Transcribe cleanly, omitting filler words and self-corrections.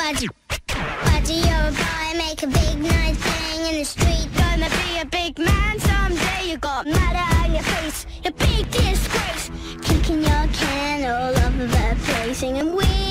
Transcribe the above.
Budgie, Budgie, you're a boy, make a big noise, bang in the street. Gonna be a big man someday. You got matter on your face, your big disgrace. Kicking your can all over the place, singing we